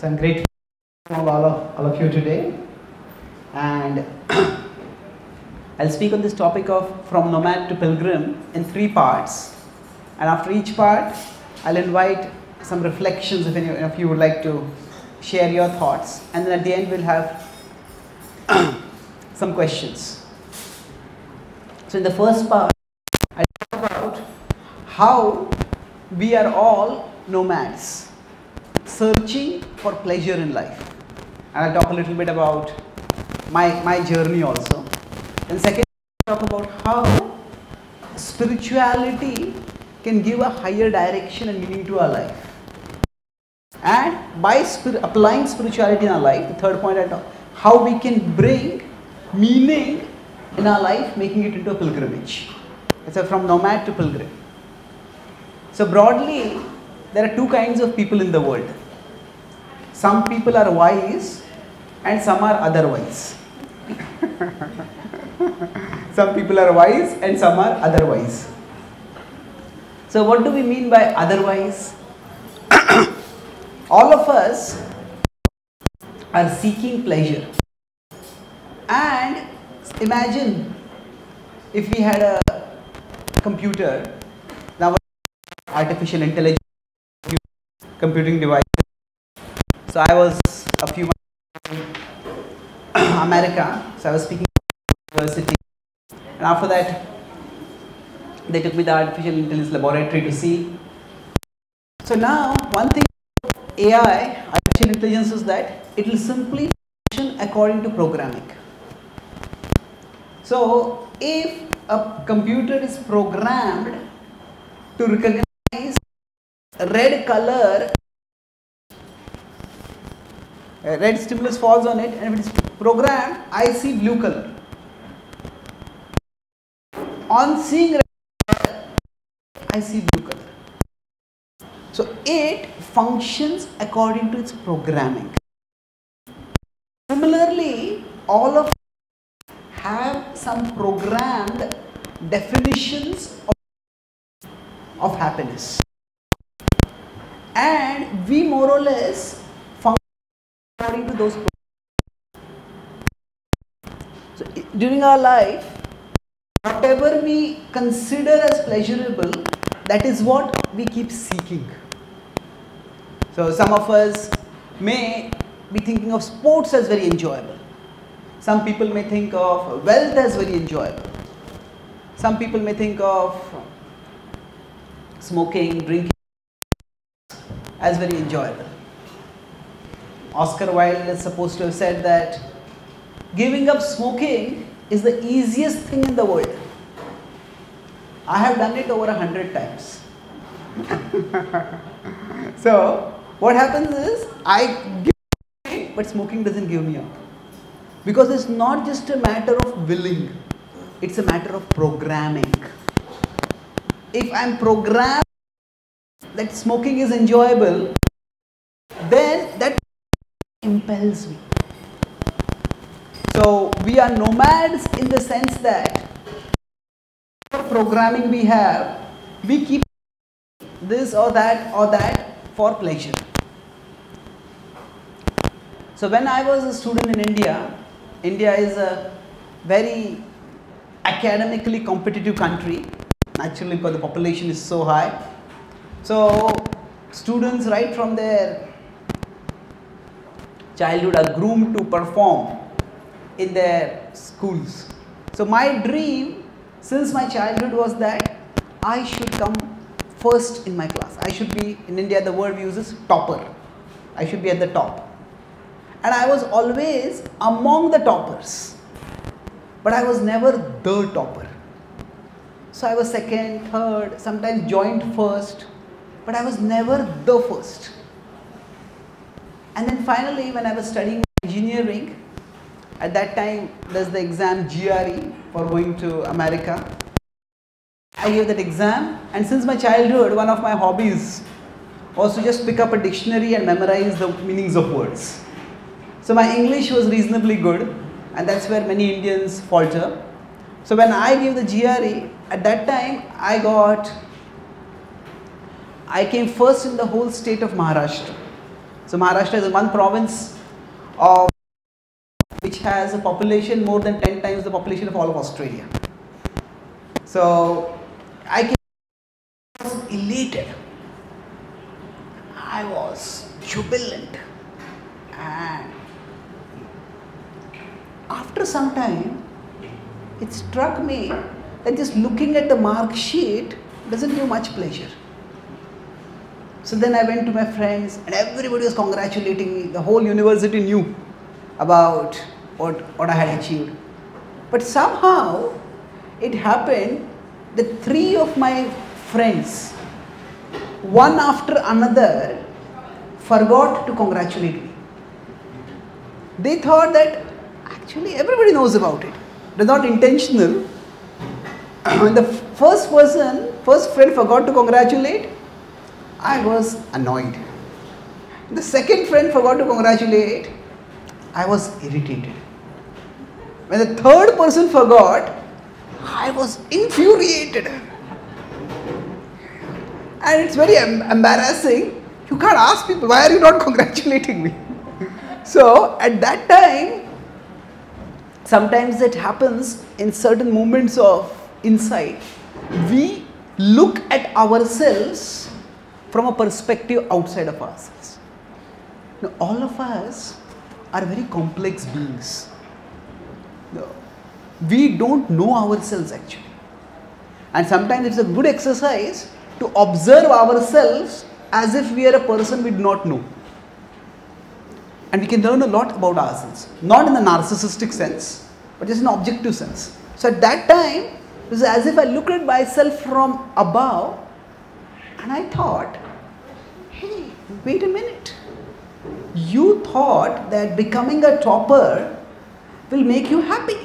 So I'm grateful for all of you today, and I'll speak on this topic of from Nomad to Pilgrim in 3 parts, and after each part I'll invite some reflections if any of you would like to share your thoughts, and then at the end we'll have some questions. So in the first part I talk about how we are all nomads searching for pleasure in life, and I'll talk a little bit about my journey also. And second, I'll talk about how spirituality can give a higher direction and meaning to our life, and by applying spirituality in our life, the third point I talk how we can bring meaning in our life, making it into a pilgrimage. It's from nomad to pilgrim. So broadly, there are 2 kinds of people in the world. Some people are wise and some are otherwise. Some people are wise and some are otherwise. So what do we mean by otherwise? All of us are seeking pleasure. And imagine if we had a computer, now artificial intelligence, computing device. So I was a few months in America, so I was speaking at university, and after that they took me to the artificial intelligence laboratory to see. So now one thing AI, artificial intelligence, is that it will simply function according to programming. So if a computer is programmed to recognize red color, red stimulus falls on it, and if it is programmed, I see blue color. On seeing red color, I see blue color. So it functions according to its programming. Similarly, all of us have some programmed definitions of happiness, and we more or less function according to those programs. So during our life, whatever we consider as pleasurable, that is what we keep seeking. So some of us may be thinking of sports as very enjoyable. Some people may think of wealth as very enjoyable. Some people may think of smoking, drinking as very enjoyable. Oscar Wilde is supposed to have said that giving up smoking is the easiest thing in the world. I have done it over 100 times. So what happens is I give up, but smoking doesn't give me up. Because it's not just a matter of willing, it's a matter of programming. If I'm programmed that smoking is enjoyable, then that impels me. So we are nomads in the sense that programming we have, we keep this or that for pleasure. So when I was a student in India, India is a very academically competitive country, naturally because the population is so high. So students right from their childhood are groomed to perform in their schools. So my dream since my childhood was that I should come first in my class. I should be, in India the word we use is topper. I should be at the top. And I was always among the toppers, but I was never the topper. So I was second, third, sometimes joined first, but I was never the first. And then finally, when I was studying engineering, at that time there's the exam GRE for going to America. I gave that exam, and since my childhood, one of my hobbies was to just pick up a dictionary and memorize the meanings of words. So my English was reasonably good, and that's where many Indians falter. So when I gave the GRE, at that time I came first in the whole state of Maharashtra. So Maharashtra is one province of which has a population more than 10 times the population of all of Australia. So I was elated. I was jubilant. And after some time, it struck me that just looking at the mark sheet doesn't give much pleasure. So then I went to my friends and everybody was congratulating me. The whole university knew about what I had achieved. But somehow it happened that 3 of my friends, one after another, forgot to congratulate me. They thought that actually everybody knows about it. It is not intentional. When the first friend forgot to congratulate, I was annoyed. The second friend forgot to congratulate, I was irritated. When the third person forgot, I was infuriated. And it's very embarrassing. You can't ask people, why are you not congratulating me? So at that time, sometimes it happens in certain moments of insight. We look at ourselves from a perspective outside of ourselves. Now, all of us are very complex beings. No, we don't know ourselves actually. And sometimes it's a good exercise to observe ourselves as if we are a person we do not know. And we can learn a lot about ourselves. Not in a narcissistic sense, but just in an objective sense. So at that time, it was as if I looked at myself from above and I thought, hey, wait a minute. You thought that becoming a topper will make you happy.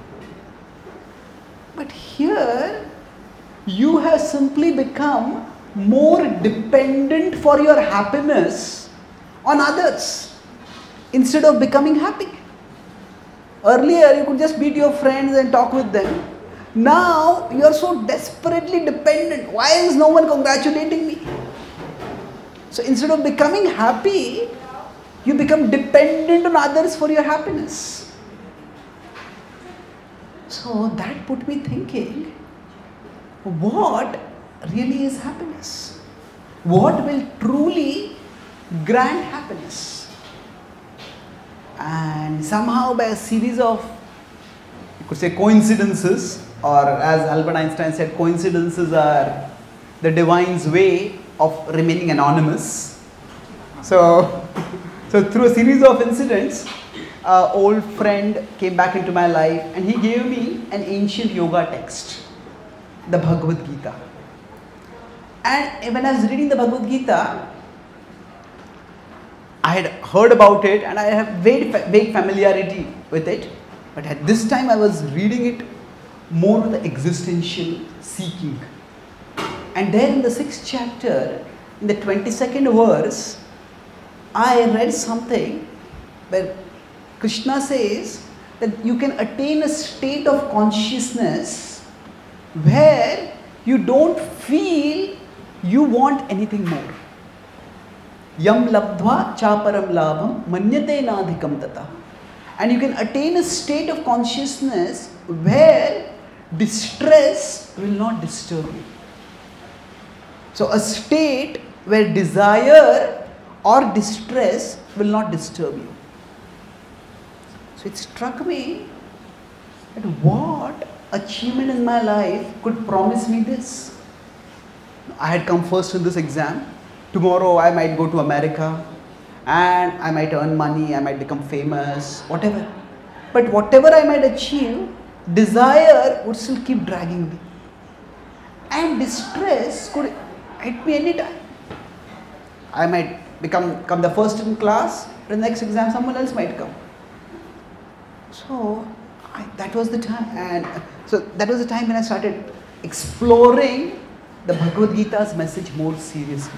But here, you have simply become more dependent for your happiness on others instead of becoming happy. Earlier, you could just meet your friends and talk with them. Now, you are so desperately dependent. Why is no one congratulating me? So, instead of becoming happy, you become dependent on others for your happiness. So, that put me thinking, what really is happiness? What will truly grant happiness? And somehow by a series of, you could say, coincidences, or as Albert Einstein said, coincidences are the divine's way of remaining anonymous. So through a series of incidents, an old friend came back into my life and he gave me an ancient yoga text, the Bhagavad-Gītā. And when I was reading the Bhagavad-Gītā, I had heard about it and I have vague familiarity with it. But at this time I was reading it more with the existential seeking. And then in the 6th chapter, in the 22nd verse, I read something where Krishna says that you can attain a state of consciousness where you don't feel you want anything more. Yam labdhva chaparam labham manyate nadhikam tata. And you can attain a state of consciousness where distress will not disturb you. So a state where desire or distress will not disturb you. So it struck me that what achievement in my life could promise me this? I had come first in this exam. Tomorrow I might go to America and I might earn money, I might become famous, whatever. But whatever I might achieve, desire would still keep dragging me. And distress could hit me anytime. I might come the first in class, the next exam someone else might come. So that was the time, and so that was the time when I started exploring the Bhagavad-Gītā's message more seriously.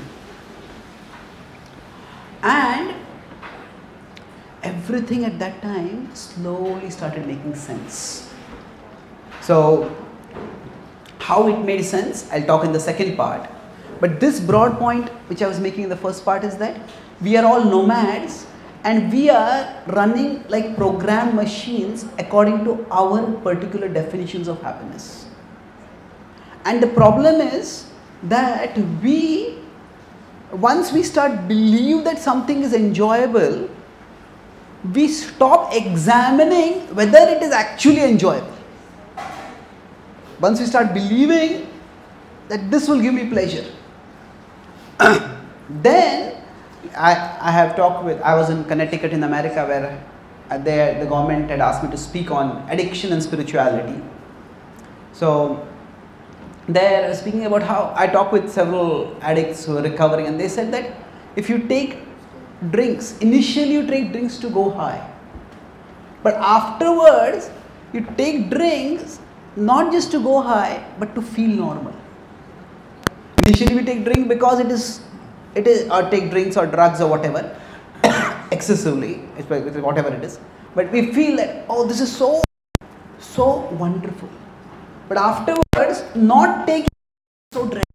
And everything at that time slowly started making sense. So how it made sense, I'll talk in the second part. But this broad point which I was making in the first part is that we are all nomads and we are running like program machines according to our particular definitions of happiness. And the problem is that once we start believe that something is enjoyable, we stop examining whether it is actually enjoyable. Once we start believing that this will give me pleasure, then I was in Connecticut in America, where the government had asked me to speak on addiction and spirituality. So there, speaking about how I talked with several addicts who are recovering, and they said that if you take drinks, initially you take drinks to go high, but afterwards you take drinks not just to go high but to feel normal. Initially we take drink because it is or take drinks or drugs or whatever excessively, whatever it is, but we feel that, oh, this is so wonderful, but afterwards not taking so dreadful.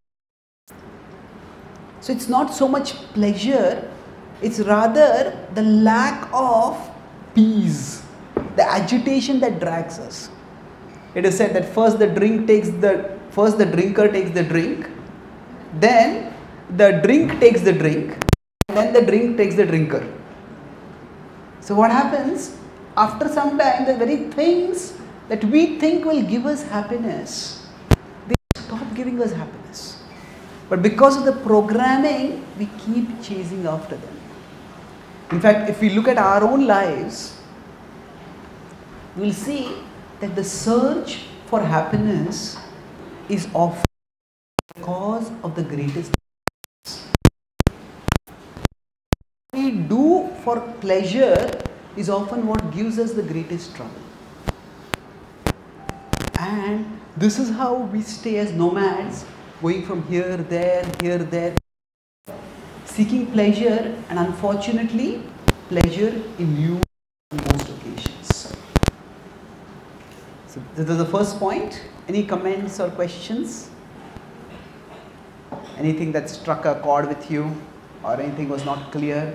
So it's not so much pleasure, it's rather the lack of peace, the agitation that drags us. It is said that first the drinker takes the drink, then the drink takes the drink, and then the drink takes the drinker. So what happens? After some time, the very things that we think will give us happiness, they stop giving us happiness. But because of the programming, we keep chasing after them. In fact, if we look at our own lives, we will see that the search for happiness is often the cause of the greatest. What we do for pleasure is often what gives us the greatest trouble. And this is how we stay as nomads, going from here, there, seeking pleasure, and unfortunately, pleasure eludes on most occasions. So this is the first point. Any comments or questions? Anything that struck a chord with you, or anything was not clear?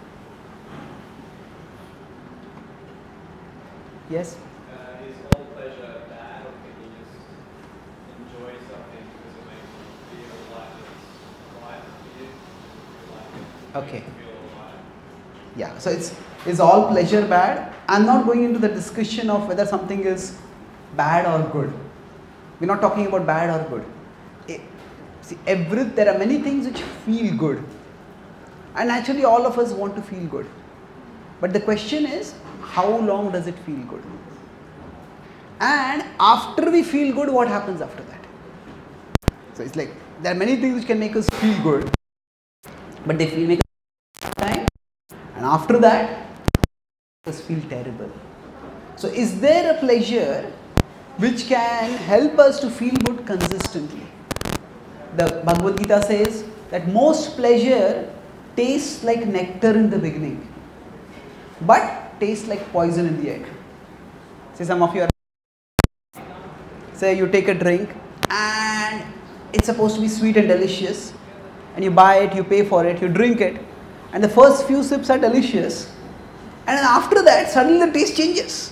Yes? Is all pleasure bad, or can you just enjoy something because it makes you feel like it's right for you? Okay. Yeah, so is all pleasure bad? I'm not going into the discussion of whether something is bad or good. We're not talking about bad or good. There are many things which feel good, and actually all of us want to feel good. But the question is, how long does it feel good? And after we feel good, what happens after that? So it's like, there are many things which can make us feel good, but they make us time, and after that, make us feel terrible. So is there a pleasure which can help us to feel good consistently? The Bhagavad-Gītā says that most pleasure tastes like nectar in the beginning, but tastes like poison in the end. Say some of you are, say you take a drink and it's supposed to be sweet and delicious, and you buy it, you pay for it, you drink it, and the first few sips are delicious, and then after that suddenly the taste changes.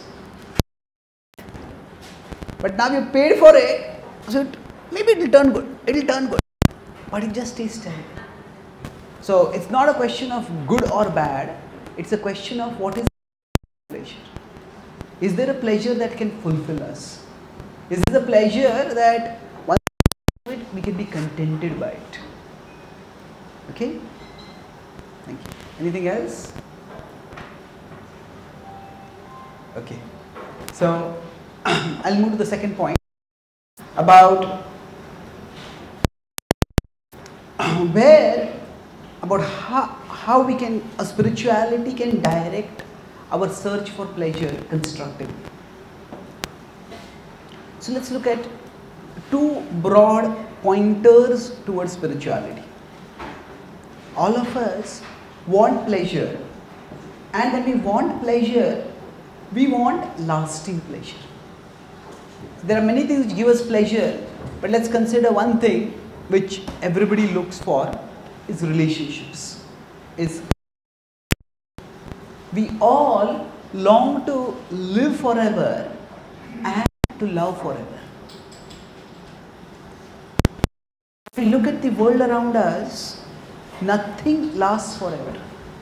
But now you paid for it, so maybe it will turn good, but it just tastes terrible. So it's not a question of good or bad, it's a question of what is pleasure. Is there a pleasure that can fulfill us? Is there a pleasure that once we do it, we can be contented by it? Okay? Thank you. Anything else? Okay. So I'll move to the second point about how we can, spirituality can direct our search for pleasure constructively. So let's look at two broad pointers towards spirituality. All of us want pleasure, and when we want pleasure, we want lasting pleasure. There are many things which give us pleasure, but let's consider one thing which everybody looks for is relationships, is We all long to live forever and to love forever. If we look at the world around us, nothing lasts forever.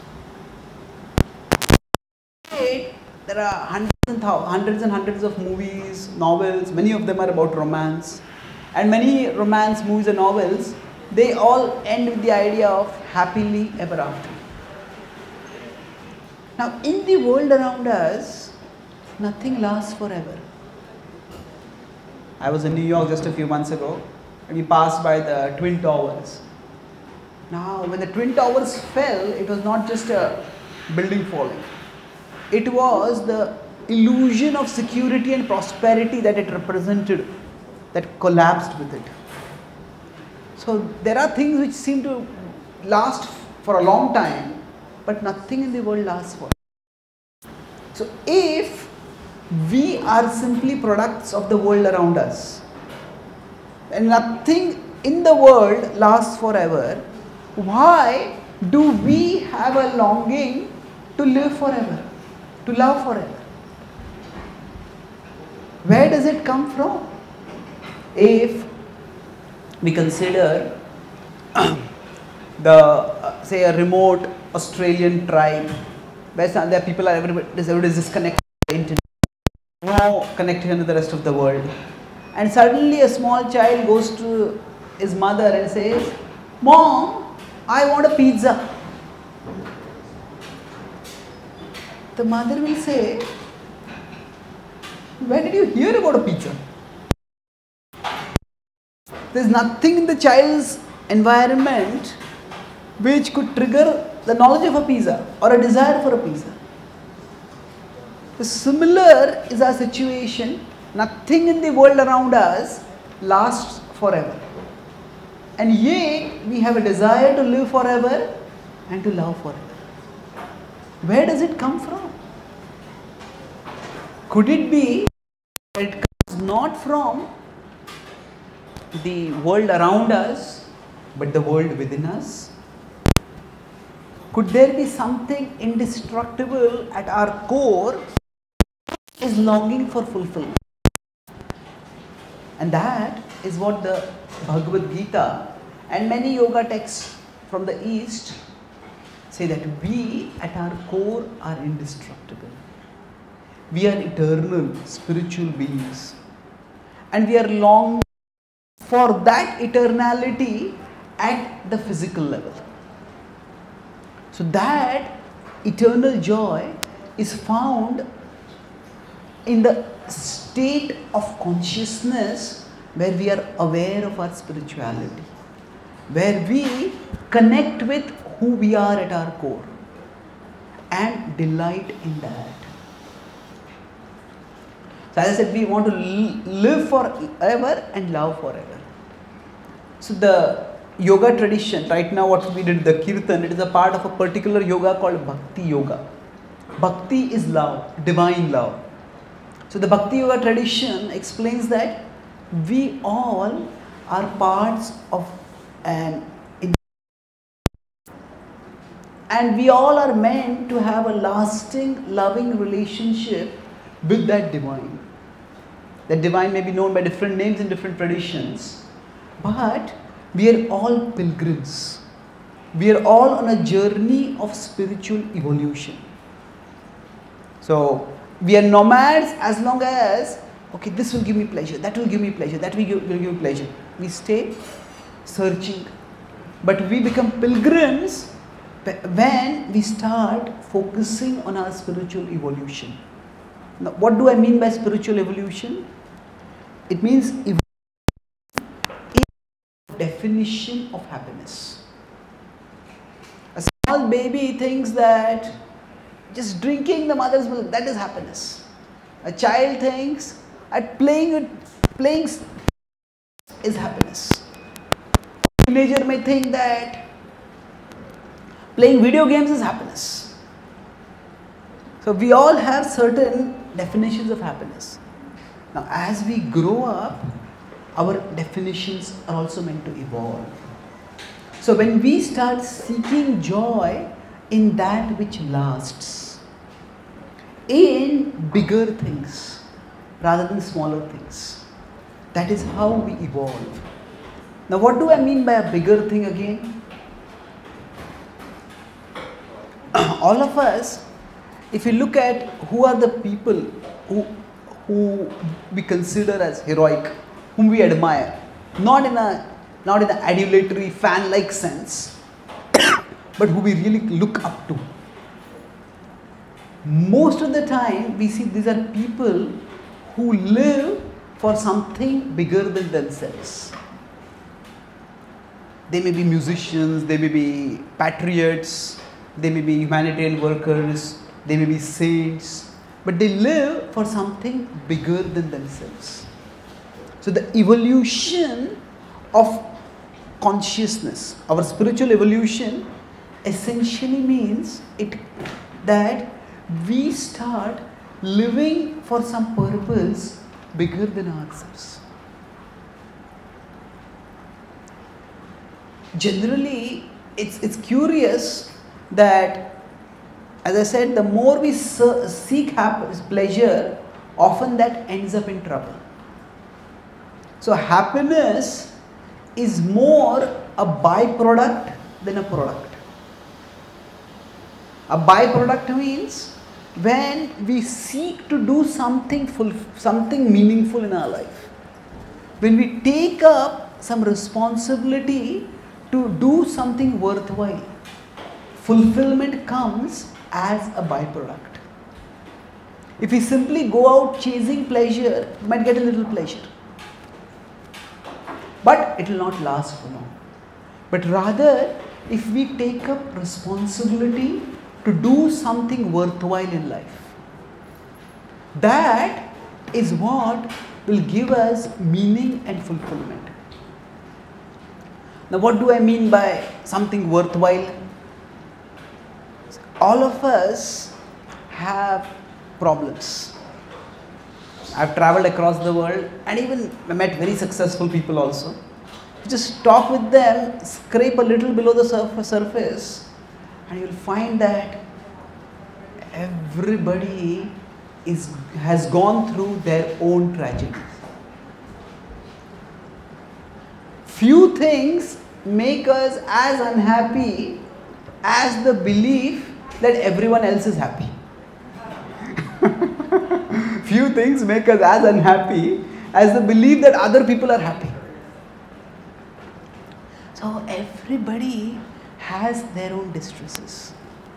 There are hundreds and hundreds of movies, novels, many of them are about romance. And many romance movies and novels, they all end with the idea of happily ever after. Now, in the world around us, nothing lasts forever. I was in New York just a few months ago, and we passed by the Twin Towers. Now, when the Twin Towers fell, it was not just a building falling. It was the illusion of security and prosperity that it represented that collapsed with it. So, there are things which seem to last for a long time, but nothing in the world lasts forever. So, if we are simply products of the world around us, and nothing in the world lasts forever, why do we have a longing to live forever, to love forever? Where does it come from? If we consider say a remote Australian tribe, where there people are everybody is disconnected from the internet, no connection to the rest of the world, and suddenly a small child goes to his mother and says, "Mom, I want a pizza." The mother will say, "When did you hear about a pizza?" There is nothing in the child's environment which could trigger the knowledge of a pizza or a desire for a pizza. So similar is our situation. Nothing in the world around us lasts forever. And yet we have a desire to live forever and to love forever. Where does it come from? Could it be that it comes not from the world around us, but the world within us? Could there be something indestructible at our core is longing for fulfillment? And that is what the Bhagavad-Gītā and many yoga texts from the East say, that we at our core are indestructible. We are eternal spiritual beings, and we are longing for that eternality at the physical level. So that eternal joy is found in the state of consciousness where we are aware of our spirituality, where we connect with who we are at our core and delight in that. So as I said, we want to live forever and love forever. So the yoga tradition, right now what we did, the kirtan, it is a part of a particular yoga called Bhakti yoga. Bhakti is love, divine love. So the Bhakti yoga tradition explains that we all are parts of an, and we all are meant to have a lasting, loving relationship with that divine. That divine may be known by different names in different traditions, but we are all pilgrims. We are all on a journey of spiritual evolution. So we are nomads as long as, okay, this will give me pleasure, that will give me pleasure, that will give me pleasure. We stay searching. But we become pilgrims when we start focusing on our spiritual evolution. Now, what do I mean by spiritual evolution? It means definition of happiness. A small baby thinks that just drinking the mother's milk, that is happiness. A child thinks that playing is happiness. A teenager may think that playing video games is happiness. So we all have certain definitions of happiness. Now as we grow up, our definitions are also meant to evolve. So when we start seeking joy in that which lasts, in bigger things rather than smaller things. That is how we evolve. Now what do I mean by a bigger thing again? All of us, if you look at who are the people who we consider as heroic, whom we admire, not in an adulatory fan-like sense, but who we really look up to. Most of the time we see these are people who live for something bigger than themselves. They may be musicians, they may be patriots, they may be humanitarian workers, they may be saints, but they live for something bigger than themselves. So the evolution of consciousness, our spiritual evolution, essentially means that we start living for some purpose bigger than ourselves. Generally, it's curious that, as I said, the more we seek pleasure, often that ends up in trouble. So happiness is more a byproduct than a product. A byproduct means when we seek to do something meaningful in our life, when we take up some responsibility to do something worthwhile, fulfillment comes as a byproduct. If we simply go out chasing pleasure, we might get a little pleasure, but it will not last for long. But rather, if we take up responsibility to do something worthwhile in life, that is what will give us meaning and fulfillment. Now what do I mean by something worthwhile? All of us have problems. I've traveled across the world and even met very successful people also. Just talk with them, scrape a little below the surface, and you'll find that everybody has gone through their own tragedies. Few things make us as unhappy as the belief that everyone else is happy. Few things make us as unhappy as the belief that other people are happy. So everybody has their own distresses.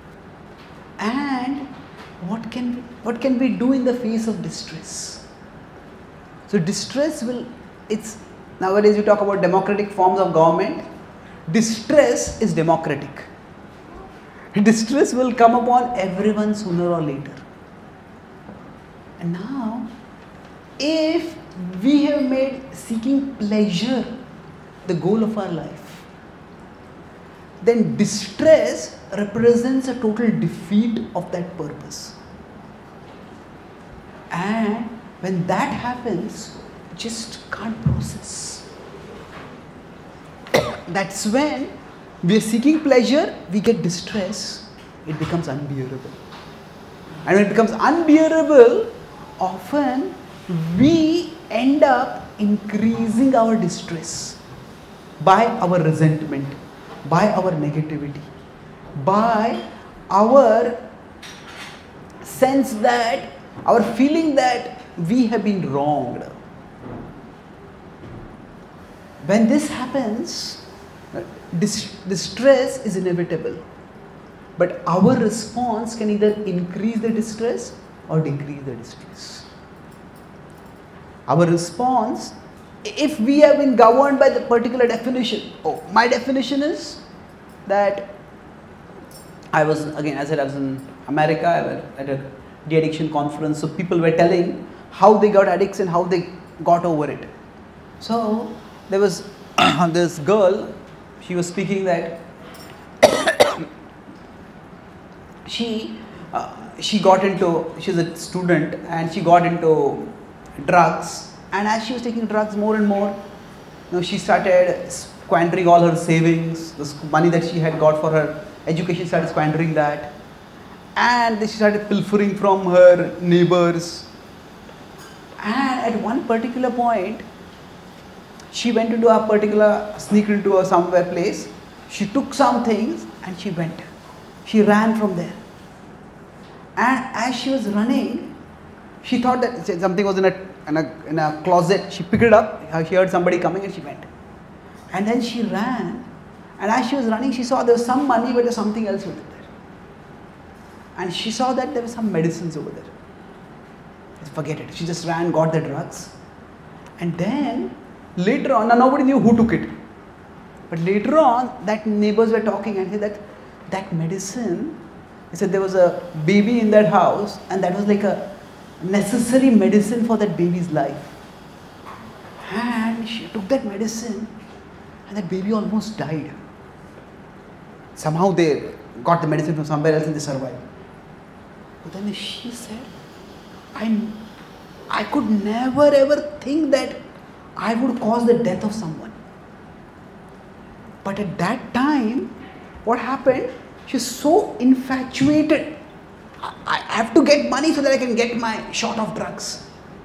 And what can we do in the face of distress? So distress nowadays we talk about democratic forms of government. Distress is democratic. Distress will come upon everyone sooner or later. And now, if we have made seeking pleasure the goal of our life, then distress represents a total defeat of that purpose. And when that happens, just can't process. That's when we are seeking pleasure, we get distress, it becomes unbearable. And when it becomes unbearable, often we end up increasing our distress by our resentment, by our negativity, by our sense that, our feeling that we have been wronged. When this happens, distress is inevitable, but our response can either increase the distress or decrease the distress. Our response, if we have been governed by the particular definition, my definition is that I was in America, I was at a de-addiction conference, so people were telling how they got addicts and how they got over it. So there was this girl, she was speaking that she's a student and she got into drugs, and as she was taking drugs more and more, she started squandering all her savings, the money that she had got for her education, started squandering that, And she started pilfering from her neighbors. And at one particular point, she went into a particular, sneaked into a somewhere place. She took some things and she went. She ran from there. And as she was running, she thought that something was in a closet. She picked it up. She heard somebody coming and she went. And then she ran. And as she was running, she saw there was some money, but there was something else with it. And she saw that there were some medicines over there. Forget it. She just ran, got the drugs. And then later on, now nobody knew who took it. But later on, that neighbors were talking and said that medicine, they said there was a baby in that house and that was like a necessary medicine for that baby's life. And she took that medicine and that baby almost died. Somehow they got the medicine from somewhere else and they survived. But then she said, I could never ever think that I would cause the death of someone. But at that time, what happened? She's so infatuated. I have to get money so that I can get my shot of drugs.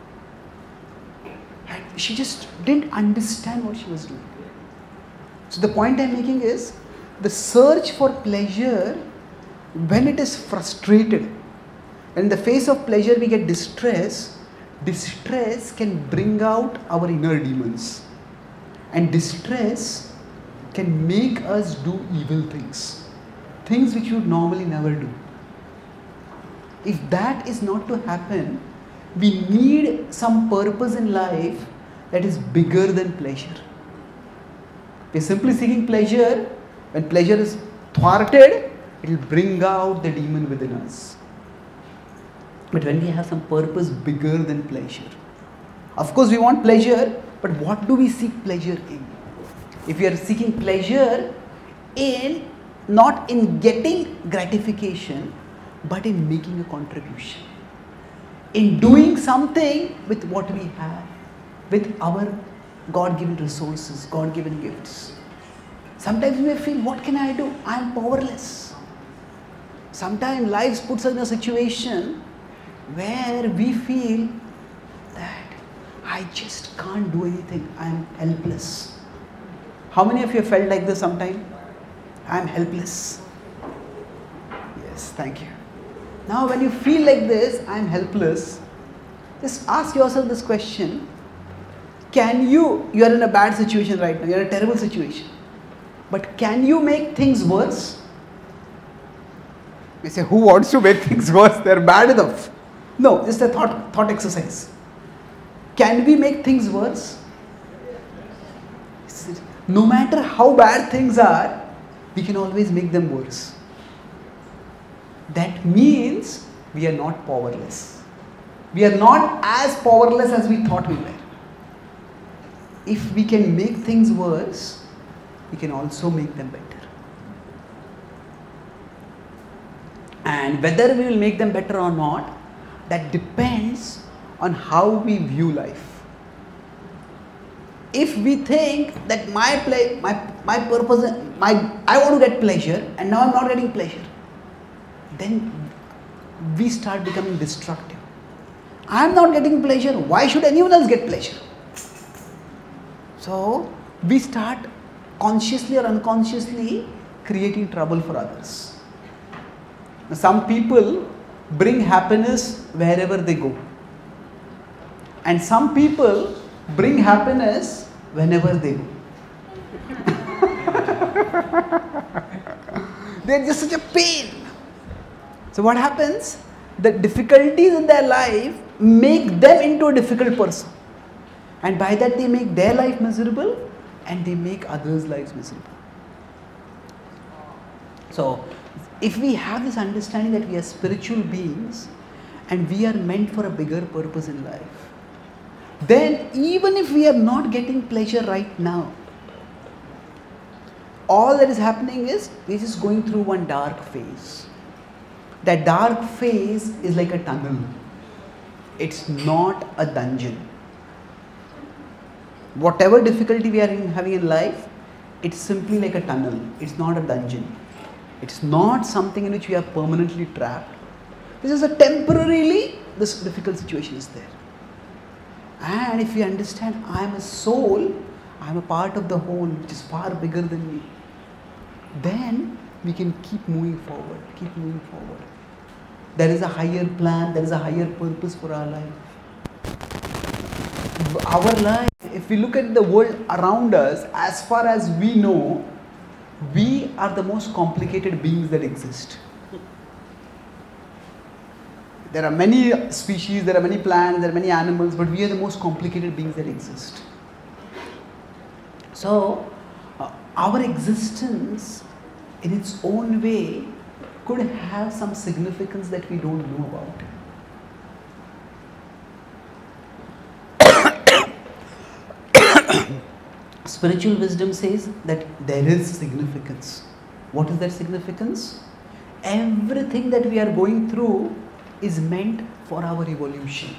And she just didn't understand what she was doing. So the point I'm making is, the search for pleasure, when it is frustrated, in the face of pleasure we get distress. Distress can bring out our inner demons. And distress can make us do evil things. Things which you would normally never do. If that is not to happen, we need some purpose in life that is bigger than pleasure. We are simply seeking pleasure. When pleasure is thwarted, it will bring out the demon within us. But when we have some purpose bigger than pleasure, of course we want pleasure, but what do we seek pleasure in? If we are seeking pleasure in, not in getting gratification, but in making a contribution, in doing something with what we have, with our God-given resources, God-given gifts. Sometimes we may feel, what can I do? I am powerless. Sometimes life puts us in a situation where we feel that I just can't do anything, I am helpless. How many of you have felt like this sometime? I am helpless. Yes, thank you. Now when you feel like this, I am helpless, just ask yourself this question. Can you are in a bad situation right now, you are in a terrible situation, but can you make things worse? You say, who wants to make things worse? They are bad enough. No, just a thought exercise. Can we make things worse? No matter how bad things are, we can always make them worse. That means we are not powerless. We are not as powerless as we thought we were. If we can make things worse, we can also make them better. And whether we will make them better or not, that depends on how we view life. If we think that my purpose, I want to get pleasure and now I am not getting pleasure, then we start becoming destructive. I am not getting pleasure, why should anyone else get pleasure? So we start consciously or unconsciously creating trouble for others. Now, some people bring happiness wherever they go, and some people bring happiness whenever they go. They are just such a pain. So what happens? The difficulties in their life make them into a difficult person, and by that they make their life miserable and they make others' lives miserable. So if we have this understanding that we are spiritual beings and we are meant for a bigger purpose in life, then even if we are not getting pleasure right now, all that is happening is we are just going through one dark phase. That dark phase is like a tunnel. It's not a dungeon. Whatever difficulty we are having in life, it's simply like a tunnel. It's not a dungeon. It's not something in which we are permanently trapped. This is a temporarily, this difficult situation is there. And if we understand I am a soul, I am a part of the whole which is far bigger than me, then we can keep moving forward, keep moving forward. There is a higher plan, there is a higher purpose for our life. Our life, if we look at the world around us, as far as we know, we are the most complicated beings that exist. There are many species, there are many plants, there are many animals, but we are the most complicated beings that exist. So, our existence in its own way could have some significance that we don't know about. Spiritual wisdom says that there is significance. What is that significance? Everything that we are going through is meant for our evolution,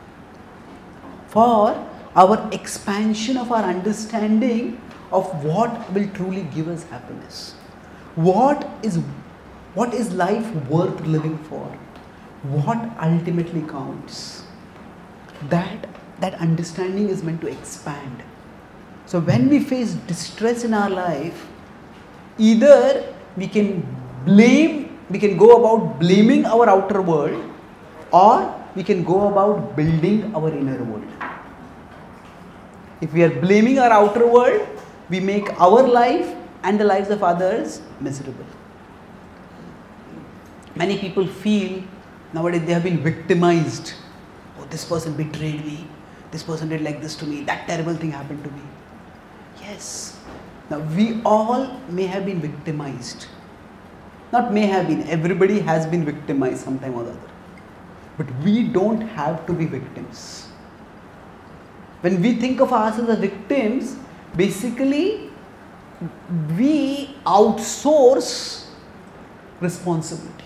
for our expansion of our understanding of what will truly give us happiness. What is life worth living for? What ultimately counts? That understanding is meant to expand. So when we face distress in our life, either we can go about blaming our outer world, or we can go about building our inner world. If we are blaming our outer world, we make our life and the lives of others miserable. Many people feel nowadays they have been victimized. Oh, this person betrayed me, this person did like this to me, that terrible thing happened to me. Yes, now we all may have been victimized. Not may have been, everybody has been victimized sometime or the other. But we don't have to be victims. When we think of ourselves as victims, basically we outsource responsibility.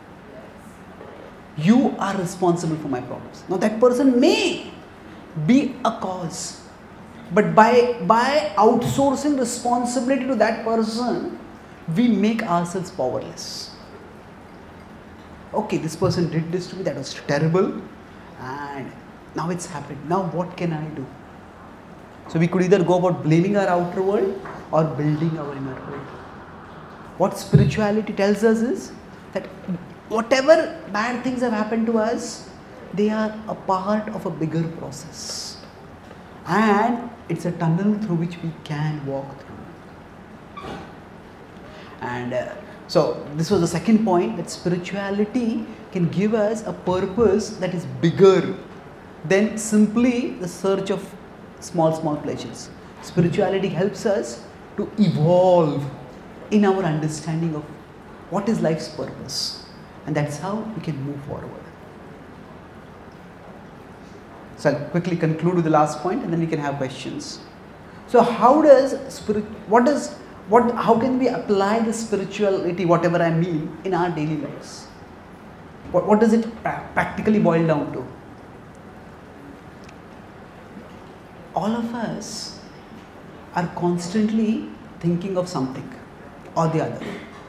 You are responsible for my problems. Now that person may be a cause, but by outsourcing responsibility to that person, we make ourselves powerless. Okay, this person did this to me, that was terrible, and now it's happened. Now what can I do? So we could either go about blaming our outer world or building our inner world. What spirituality tells us is that whatever bad things have happened to us, they are a part of a bigger process. And it's a tunnel through which we can walk through. And so this was the second point, that spirituality can give us a purpose that is bigger than simply the search of small pleasures. Spirituality helps us to evolve in our understanding of what is life's purpose, and that's how we can move forward. So I'll quickly conclude with the last point and then we can have questions. So how can we apply the spirituality, whatever I mean, in our daily lives? What does it practically boil down to? All of us are constantly thinking of something or the other.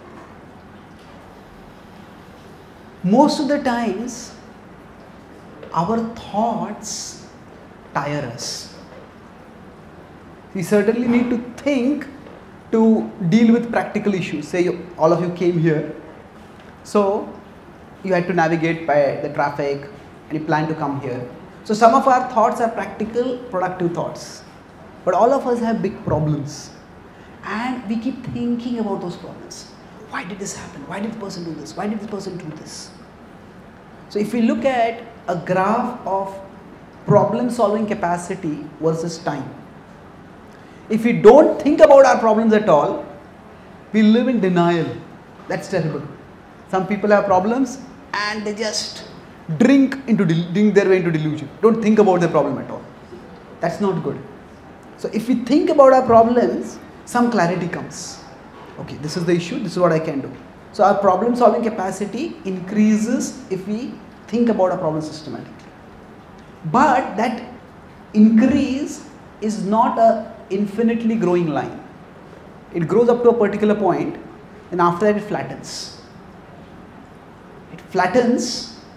Most of the times, our thoughts tire us. We certainly need to think to deal with practical issues. Say all of you came here, so you had to navigate by the traffic and you plan to come here. So some of our thoughts are practical, productive thoughts, but all of us have big problems and we keep thinking about those problems. Why did this happen? Why did the person do this? Why did this person do this? So if we look at a graph of problem solving capacity versus time, if we don't think about our problems at all, we live in denial. That's terrible. Some people have problems and they just drink their way into delusion. Don't think about the problem at all. That's not good. So if we think about our problems, some clarity comes. Okay, this is the issue, this is what I can do. So our problem solving capacity increases if we think about our problem systematically. But that increase is not a infinitely growing line. It grows up to a particular point and after that it flattens. It flattens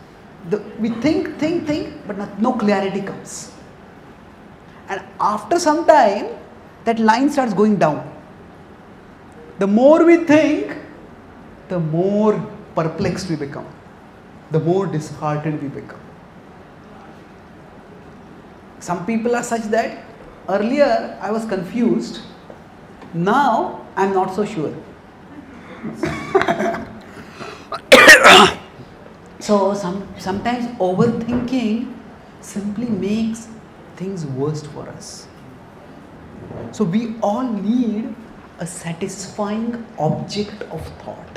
we think, but no clarity comes. And after some time, that line starts going down. The more we think, the more perplexed we become, the more disheartened we become. Some people are such that earlier I was confused, now I am not so sure. So sometimes overthinking simply makes things worse for us. So we all need a satisfying object of thought.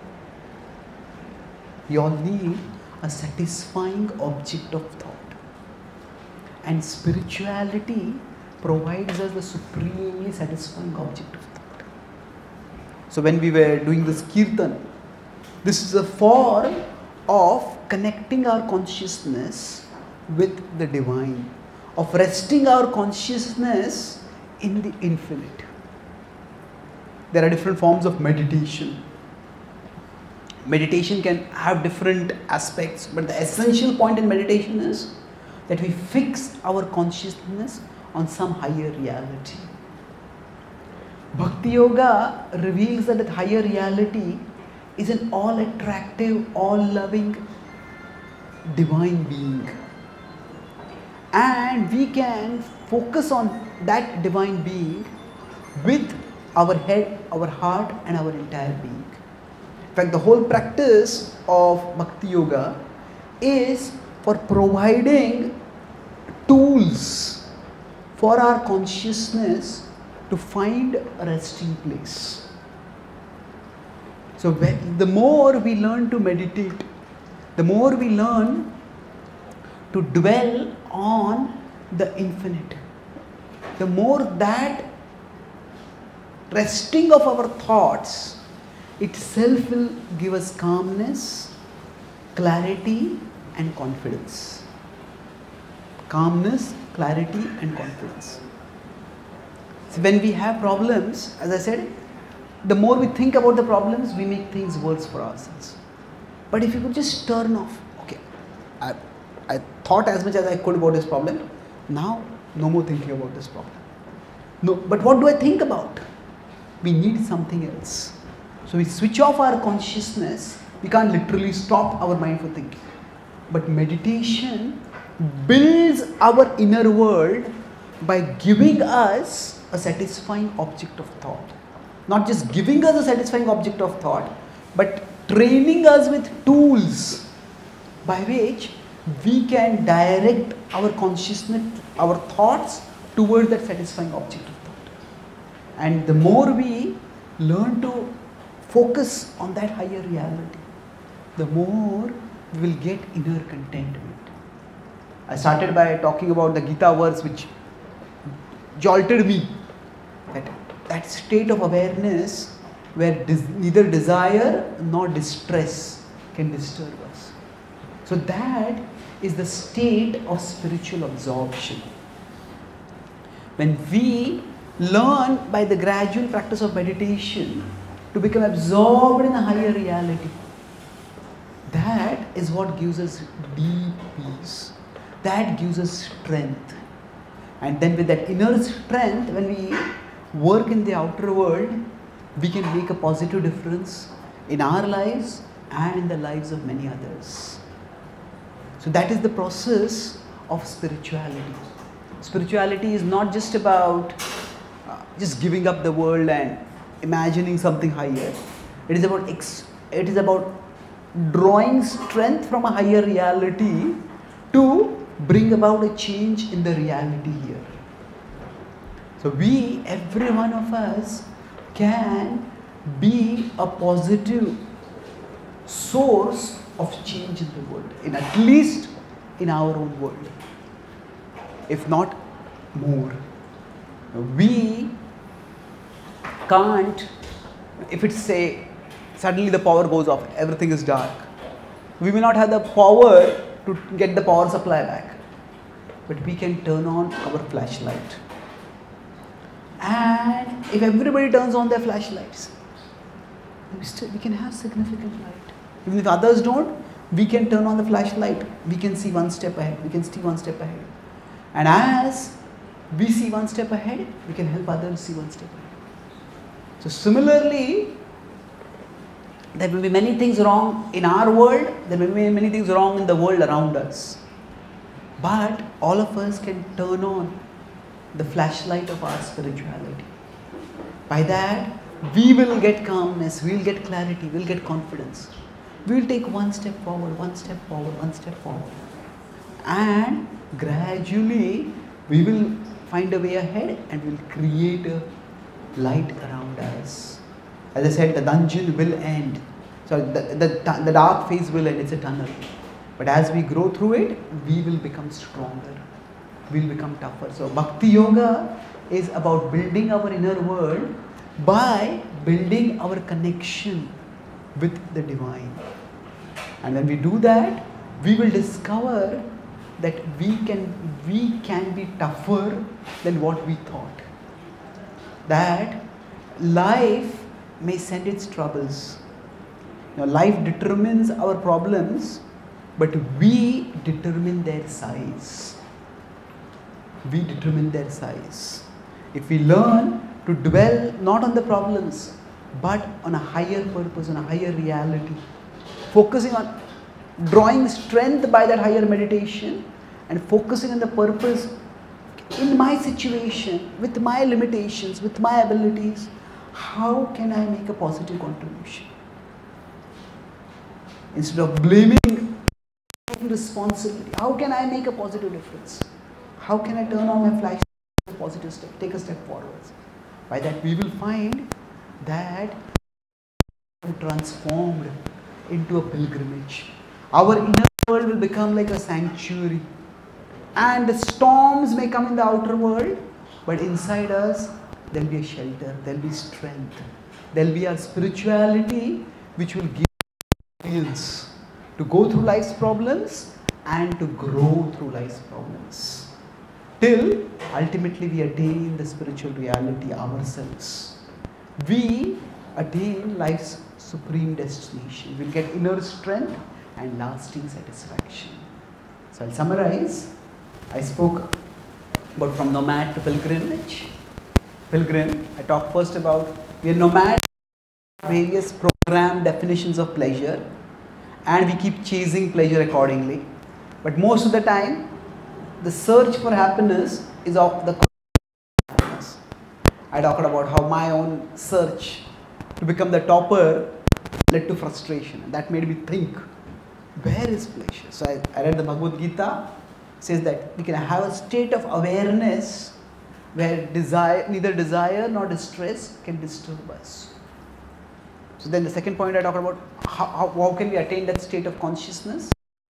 We all need a satisfying object of thought. And spirituality provides us the supremely satisfying object of thought. So when we were doing this kirtan, this is a form of connecting our consciousness with the divine, of resting our consciousness in the infinite. There are different forms of meditation. Meditation can have different aspects, but the essential point in meditation is that we fix our consciousness on some higher reality. Bhakti Yoga reveals that higher reality is an all-attractive, all-loving, divine being. And we can focus on that divine being with our head, our heart and our entire being. In fact, the whole practice of Bhakti Yoga is for providing tools for our consciousness to find a resting place. So the more we learn to meditate, the more we learn to dwell on the infinite, the more that resting of our thoughts itself will give us calmness, clarity and confidence. Calmness, clarity and confidence. So when we have problems, as I said, the more we think about the problems, we make things worse for ourselves. But if you could just turn off, okay, I thought as much as I could about this problem, now no more thinking about this problem. No, but what do I think about? We need something else. So we switch off our consciousness. We can't literally stop our mind from thinking. But meditation builds our inner world by giving us a satisfying object of thought. Not just giving us a satisfying object of thought, but training us with tools by which we can direct our consciousness, our thoughts towards that satisfying object of thought. And the more we learn to focus on that higher reality, the more we will get inner contentment. I started by talking about the Gita verse which jolted me. That state of awareness where neither desire nor distress can disturb us. So that is the state of spiritual absorption. When we learn by the gradual practice of meditation to become absorbed in a higher reality, that is what gives us deep peace. That gives us strength. And then with that inner strength, when we work in the outer world, we can make a positive difference in our lives and in the lives of many others. So that is the process of spirituality. Spirituality is not just about just giving up the world and imagining something higher. It is about drawing strength from a higher reality to bring about a change in the reality here. So every one of us can be a positive source of change in the world, at least in our own world, if not more. We can't, if it's say suddenly the power goes off, everything is dark, we may not have the power to get the power supply back, but we can turn on our flashlight. And if everybody turns on their flashlights, we can have significant light. Even if others don't, we can turn on the flashlight. We can see one step ahead. We can see one step ahead. And as we see one step ahead, we can help others see one step ahead. So similarly, there will be many things wrong in our world. There may be many things wrong in the world around us. But all of us can turn on the flashlight of our spirituality. By that, we will get calmness, we will get clarity, we will get confidence. We will take one step forward, one step forward, one step forward. And gradually, we will find a way ahead and we will create a light around us. As I said, the dungeon will end. So the dark phase will end, it's a tunnel. But as we grow through it, we will become stronger. We will become tougher. So Bhakti Yoga is about building our inner world by building our connection with the divine. And when we do that, we will discover that we can be tougher than what we thought. That life may send its troubles. Now, life determines our problems, but we determine their size. We determine their size. If we learn to dwell not on the problems, but on a higher purpose, on a higher reality, focusing on drawing strength by that higher meditation and focusing on the purpose in my situation, with my limitations, with my abilities, how can I make a positive contribution? Instead of blaming, taking responsibility, how can I make a positive difference? How can I turn on my flash, positive step, take a step forwards? By that we will find that we are transformed into a pilgrimage. Our inner world will become like a sanctuary. And the storms may come in the outer world, but inside us there will be a shelter, there will be strength. There will be our spirituality which will give experience to go through life's problems and to grow through life's problems. Till ultimately we attain the spiritual reality ourselves. We attain life's supreme destination. We will get inner strength and lasting satisfaction. So I'll summarize. I spoke about from nomad to pilgrimage. Pilgrim, I talked first about we are nomad, various programmed definitions of pleasure, and we keep chasing pleasure accordingly. But most of the time, the search for happiness is of the happiness. I talked about how my own search to become the topper led to frustration, and that made me think, where is pleasure? So I read the Bhagavad-Gītā, says that we can have a state of awareness where neither desire nor distress can disturb us. So then the second point I talked about, how can we attain that state of consciousness?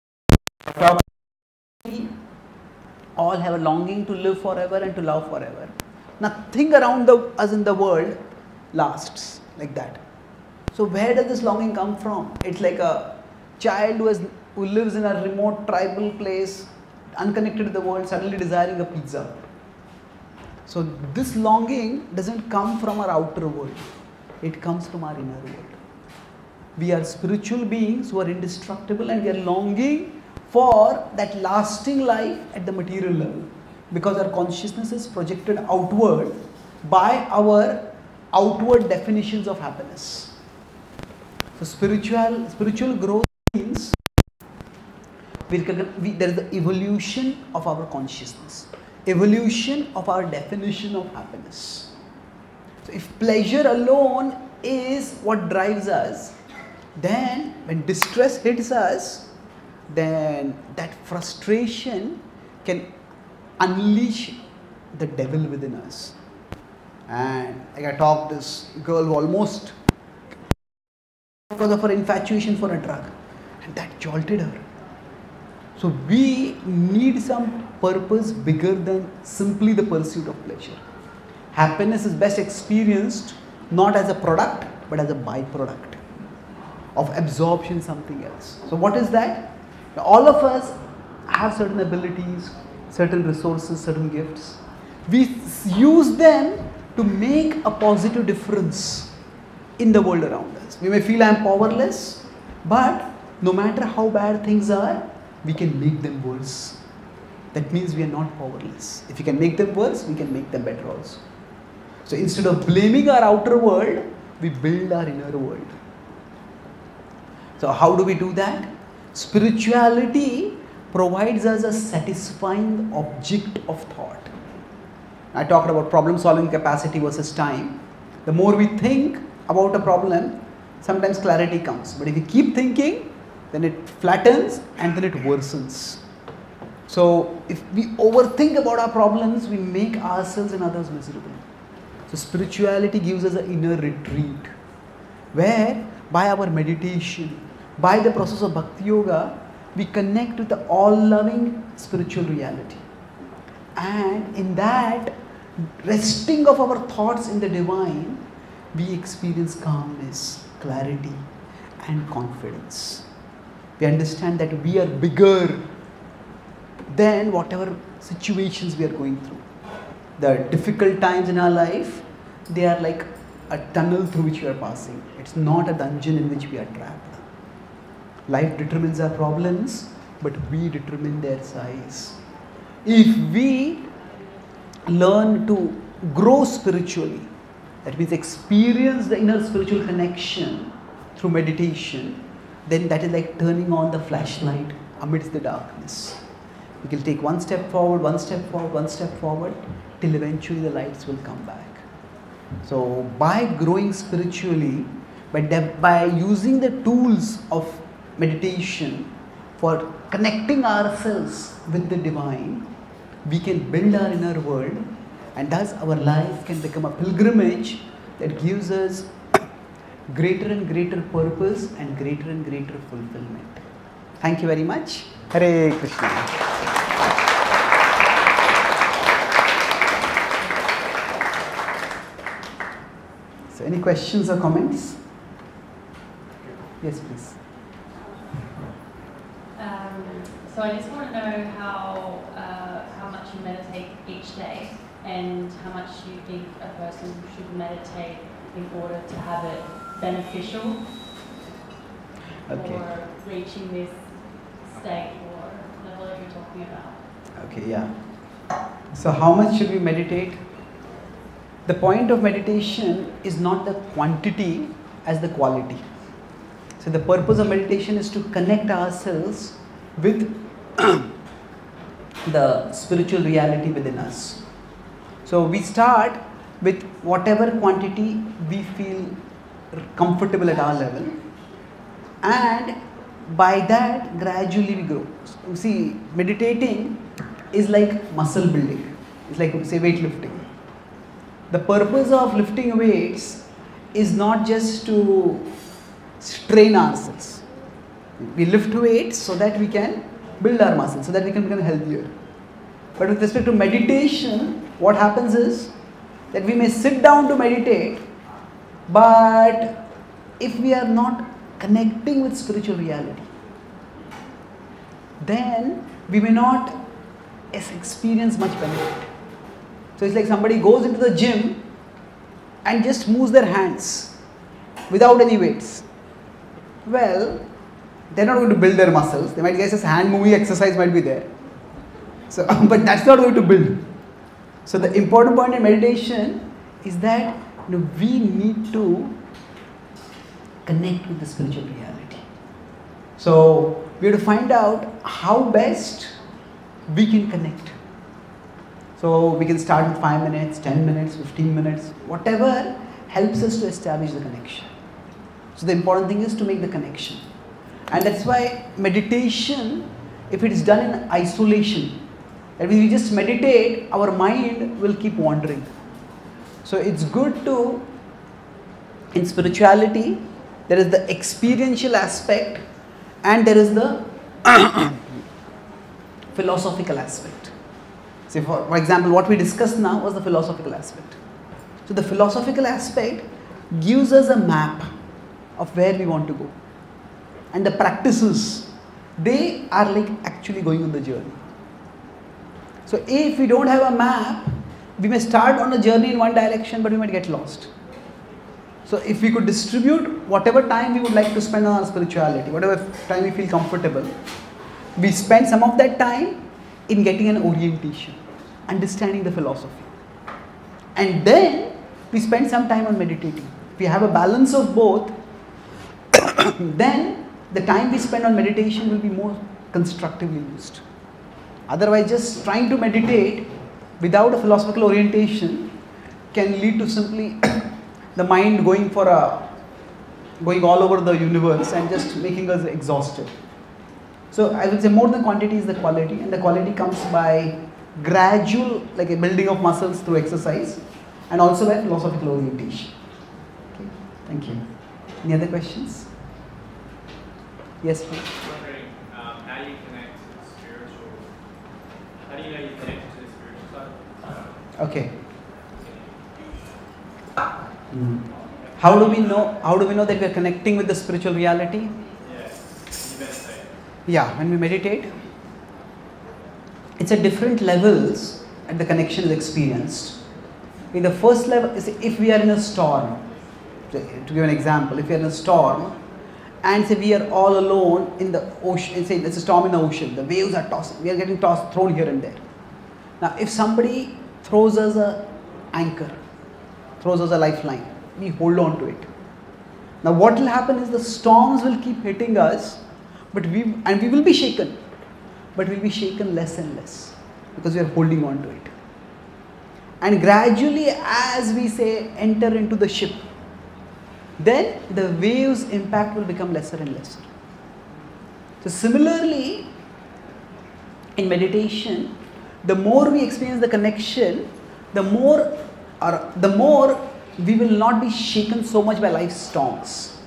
We all have a longing to live forever and to love forever. Nothing around us in the world lasts like that. So where does this longing come from? It's like a child who lives in a remote tribal place, unconnected to the world, suddenly desiring a pizza. So this longing doesn't come from our outer world. It comes from our inner world. We are spiritual beings who are indestructible, and we are longing for that lasting life at the material level, because our consciousness is projected outward by our outward definitions of happiness. So spiritual growth means there is the evolution of our consciousness, evolution of our definition of happiness. So if pleasure alone is what drives us, then when distress hits us, then that frustration can unleash the devil within us. And like I talked, this girl who almost, because of her infatuation for a drug, and that jolted her. So we need some purpose bigger than simply the pursuit of pleasure. Happiness is best experienced not as a product, but as a byproduct of absorption something else. So what is that? All of us have certain abilities, certain resources, certain gifts. We use them to make a positive difference in the world around us. We may feel I am powerless, but no matter how bad things are, we can make them worse. That means we are not powerless. If we can make them worse, we can make them better also. So instead of blaming our outer world, we build our inner world. So how do we do that? Spirituality provides us a satisfying object of thought. I talked about problem solving capacity versus time. The more we think about a problem, sometimes clarity comes. But if we keep thinking, then it flattens and then it worsens. So if we overthink about our problems, we make ourselves and others miserable. So spirituality gives us an inner retreat, where by our meditation, by the process of Bhakti Yoga, we connect with the all-loving spiritual reality. And in that resting of our thoughts in the divine, we experience calmness, clarity and confidence. We understand that we are bigger than whatever situations we are going through. The difficult times in our life, they are like a tunnel through which we are passing. It's not a dungeon in which we are trapped. Life determines our problems, but we determine their size. If we learn to grow spiritually, that means experience the inner spiritual connection through meditation, then that is like turning on the flashlight amidst the darkness. We can take one step forward, one step forward, one step forward, till eventually the lights will come back. So by growing spiritually, by using the tools of meditation for connecting ourselves with the divine, we can build our inner world, and thus our life can become a pilgrimage that gives us greater and greater purpose and greater fulfillment. Thank you very much. Hare Krishna. So any questions or comments? Yes, please. So I just want to know how much you meditate each day, and how much you think a person should meditate in order to have it beneficial for reaching this state or level that you're talking about. Okay, yeah. So how much should we meditate? The point of meditation is not the quantity as the quality. So the purpose of meditation is to connect ourselves with the spiritual reality within us. So we start with whatever quantity we feel comfortable at our level, and by that gradually we grow. So, see, meditating is like muscle building. It's like, say, weightlifting. The purpose of lifting weights is not just to strain ourselves. We lift weights so that we can build our muscles, so that we can become healthier. But with respect to meditation, what happens is that we may sit down to meditate, but if we are not connecting with spiritual reality, then we may not experience much benefit. So it's like somebody goes into the gym and just moves their hands without any weights. Well, they're not going to build their muscles. They might guess as hand moving exercise might be there. So, but that's not going to build. So the important point in meditation is that we need to connect with the spiritual reality. So we have to find out how best we can connect. So we can start with 5 minutes, 10 minutes, 15 minutes, whatever helps us to establish the connection. So the important thing is to make the connection. And that's why meditation, if it is done in isolation, that means we just meditate, our mind will keep wandering. So it's good to, in spirituality, there is the experiential aspect and there is the philosophical aspect. So for example, what we discussed now was the philosophical aspect. So the philosophical aspect gives us a map of where we want to go. And the practices, they are like actually going on the journey. So if we don't have a map, we may start on a journey in one direction, but we might get lost. So if we could distribute whatever time we would like to spend on our spirituality, whatever time we feel comfortable, we spend some of that time in getting an orientation, understanding the philosophy. And then we spend some time on meditating. If we have a balance of both, then the time we spend on meditation will be more constructively used. Otherwise, just trying to meditate without a philosophical orientation can lead to simply the mind going all over the universe and just making us exhausted. So I would say more than quantity is the quality, and the quality comes by gradual, like a building of muscles through exercise, and also by philosophical orientation. Okay, thank you. Any other questions? Yes, please. I'm wondering how you connect to the spiritual. How do you know you connect to the spiritual side? Okay. How do we know that we are connecting with the spiritual reality? Yes, you meditate. Yeah, when we meditate, it's at different levels and the connection is experienced. In the first level, if we are in a storm, to give an example, if we are in a storm and say we are all alone in the ocean, say there's a storm in the ocean, the waves are tossing, we are getting thrown here and there. Now if somebody throws us an anchor, throws us a lifeline, we hold on to it. Now what will happen is the storms will keep hitting us, but we will be shaken, but we'll be shaken less and less because we are holding on to it. And gradually, as we say enter into the ship, then the waves impact will become lesser and lesser. So similarly, in meditation, the more we experience the connection, the more we will not be shaken so much by life's storms.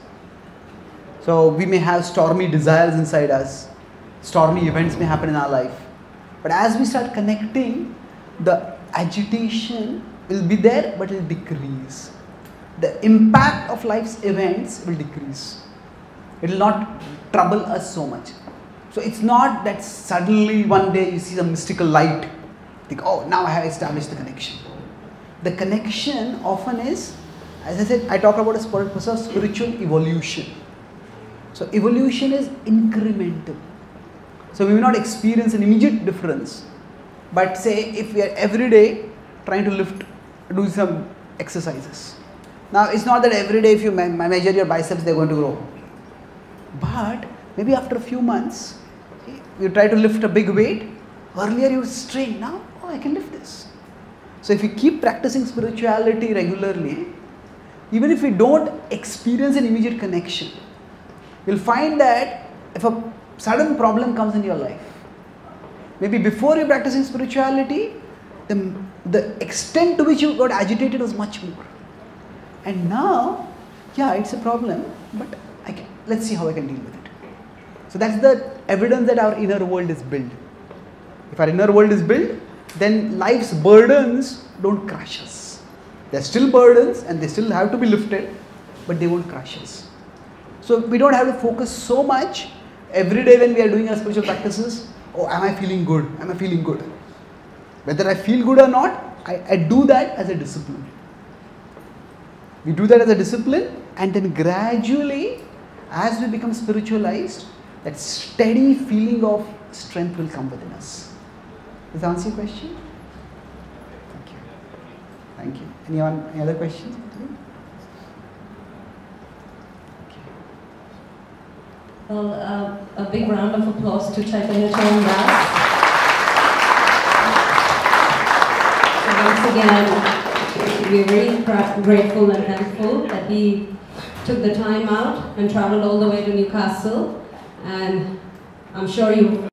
So we may have stormy desires inside us, stormy events may happen in our life, but as we start connecting, the agitation will be there but it will decrease. The impact of life's events will decrease. It will not trouble us so much. So it's not that suddenly one day you see some mystical light, think, oh, now I have established the connection. The connection often is, as I said, I talk about a process of spiritual evolution. So evolution is incremental. So we will not experience an immediate difference. But say if we are every day trying to do some exercises. Now it's not that every day if you measure your biceps they are going to grow. But maybe after a few months, you try to lift a big weight. Earlier you strained, now oh, I can lift this. So if you keep practicing spirituality regularly, even if we don't experience an immediate connection, you'll find that if a sudden problem comes in your life, maybe before you practicing spirituality, the extent to which you got agitated was much more. And now, yeah, it's a problem, but let's see how I can deal with it. So that's the evidence that our inner world is built. If our inner world is built, then life's burdens don't crush us. They're still burdens and they still have to be lifted, but they won't crush us. So we don't have to focus so much every day when we are doing our spiritual practices. Oh, am I feeling good? Am I feeling good? Whether I feel good or not, I do that as a discipline. We do that as a discipline, and then gradually, as we become spiritualized, that steady feeling of strength will come within us. Does that answer your question? Thank you. Thank you. Any other questions? Well, a big round of applause to Chaitanya Charan. So once again, we're really grateful and thankful that he took the time out and traveled all the way to Newcastle, and I'm sure you